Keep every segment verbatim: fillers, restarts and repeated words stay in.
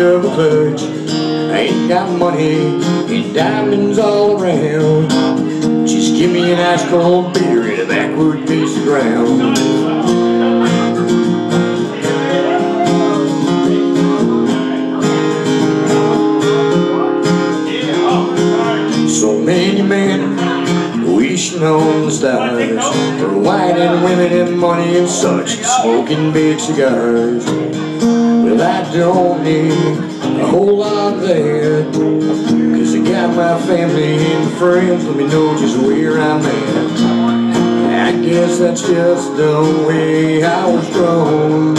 double clutch. I ain't got money and diamonds all around. Just give me an ice cold beer and a backward piece of ground. So many men wishing on the stars for white and women and money and such, and smoking big cigars. Well, I don't need a whole lot of that, 'cause I got my family and friends, let me know just where I'm at. I guess that's just the way I was grown.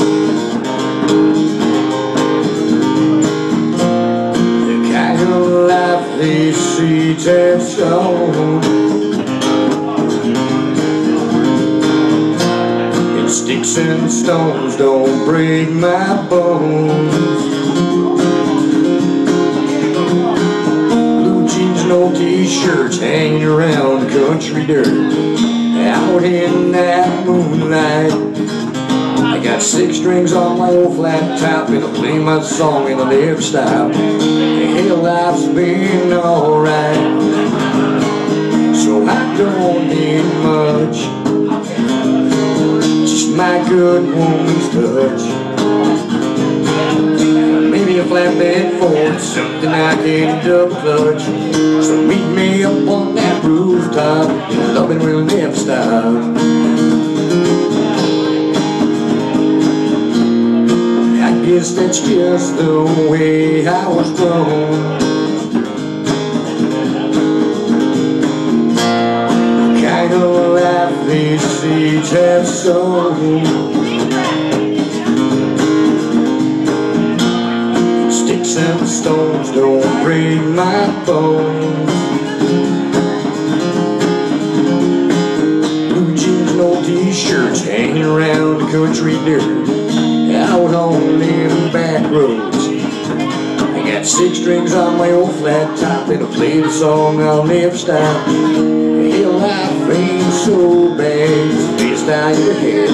The kind of life these streets have shown. And sticks and stones don't break my bones. No t-shirts hanging around country dirt, out in that moonlight. I got six strings on my old flat top, and I play my song and I never stop. Hell, life's been alright, so I don't need much, just my good woman's touch. Maybe a flatbed Ford, something I can double clutch. So meet me up on that rooftop, and loving will never stop. I guess that's just the way I was grown. The kind of life these seeds have sown. Sticks and stones don't break my bones. Blue jeans, no t-shirts, hanging around the country dirt, out on them back roads. I got six strings on my old flat top, and I play the song I'll never stop. Hell, life ain't so bad, it's the best I ever had.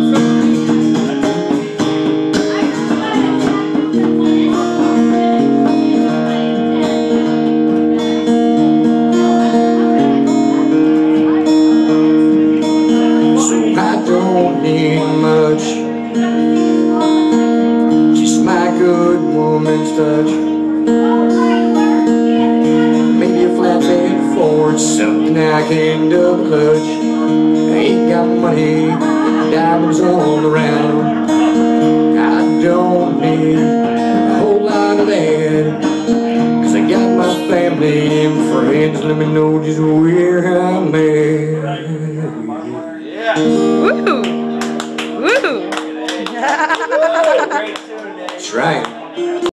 Much, just my good woman's touch. Maybe a flatbed Ford, something I can double clutch. I ain't got money, diamonds all around. I don't need a whole lot of that, 'cause I got my family and friends, let me know just where I'm at. Yeah. Woohoo! Woohoo! That's right.